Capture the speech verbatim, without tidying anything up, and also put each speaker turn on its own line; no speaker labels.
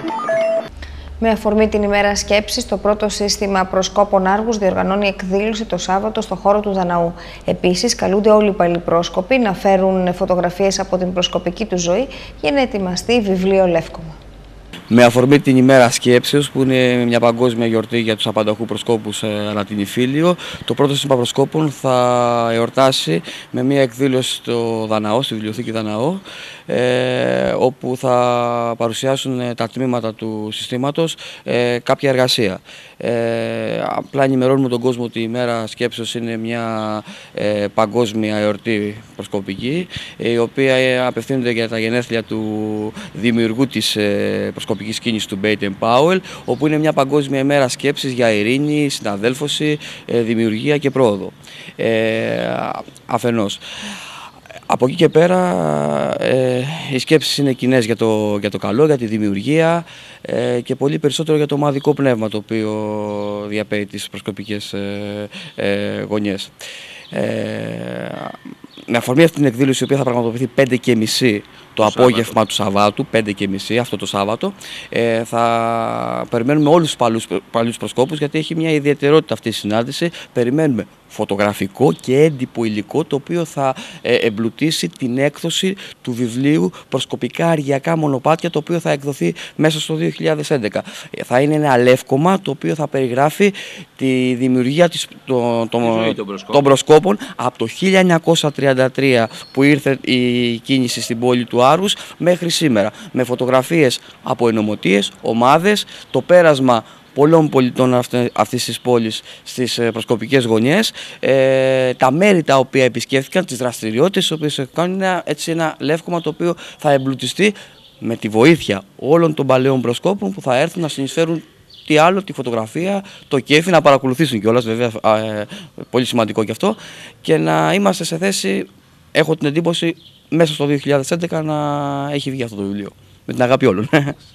Με αφορμή την ημέρα σκέψης, το πρώτο σύστημα προσκόπων Άργους διοργανώνει εκδήλωση το Σάββατο στο χώρο του Δαναού. Επίσης, καλούνται όλοι οι παλιπρόσκοποι να φέρουν φωτογραφίες από την προσκοπική του ζωή για να ετοιμαστεί βιβλίο λεύκομα.
Με αφορμή την ημέρα σκέψεως, που είναι μια παγκόσμια γιορτή για τους απανταχού προσκόπους ανά την Ιφίλιο, το πρώτο σύστημα προσκόπων θα εορτάσει με μια εκδήλωση στο Δαναό, στη Βιβλιοθήκη Δαναό, ε, όπου θα παρουσιάσουν τα τμήματα του συστήματος ε, κάποια εργασία. Ε, απλά ενημερώνουμε τον κόσμο ότι η ημέρα σκέψεως είναι μια ε, παγκόσμια εορτή προσκοπική, η οποία απευθύνεται για τα γενέθλια του δημιουργού της ε, προσκοπικής κίνησης του Baden Powell, όπου είναι μια παγκόσμια ημέρα σκέψης για ειρήνη, συναδέλφωση, ε, δημιουργία και πρόοδο. Ε, αφενός. Από εκεί και πέρα ε, οι σκέψεις είναι κοινές για το, για το καλό, για τη δημιουργία ε, και πολύ περισσότερο για το ομαδικό πνεύμα το οποίο διαπέει τις προσκοπικές ε, ε, γωνιές. Ε, με αφορμή αυτή την εκδήλωση, η οποία θα πραγματοποιηθεί πέντε και μισή το, το απόγευμα Σάββατο. του Σαββάτου, πέντε και μισή αυτό το Σάββατο, ε, θα περιμένουμε όλους τους παλιούς, παλιούς προσκόπους, γιατί έχει μια ιδιαιτερότητα αυτή η συνάντηση. Περιμένουμε φωτογραφικό και έντυπο υλικό, το οποίο θα ε, εμπλουτίσει την έκδοση του βιβλίου «Προσκοπικά αργιακά μονοπάτια», το οποίο θα εκδοθεί μέσα στο δύο χιλιάδες έντεκα. Ε, θα είναι ένα λεύκομα το οποίο θα περιγράφει τη δημιουργία της, το, το, των, προσκόπων. των προσκόπων από το χίλια εννιακόσια τριάντα τρία που ήρθε η κίνηση στην πόλη του Άρους μέχρι σήμερα, με φωτογραφίες από ενωμοτείες, ομάδες, το πέρασμα πολλών πολιτών αυτής της πόλης στις προσκοπικές γωνιές, ε, τα μέρη τα οποία επισκέφθηκαν, τις δραστηριότητες τις οποίες κάνουν, έτσι ένα λεύκομα το οποίο θα εμπλουτιστεί με τη βοήθεια όλων των παλαιών προσκόπων που θα έρθουν να συνεισφέρουν τι άλλο, τη φωτογραφία, το κέφι, να παρακολουθήσουν κιόλας, βέβαια, ε, πολύ σημαντικό κι αυτό, και να είμαστε σε θέση, έχω την εντύπωση, μέσα στο δύο χιλιάδες έντεκα να έχει βγει αυτό το βιβλίο. Με την αγάπη όλων.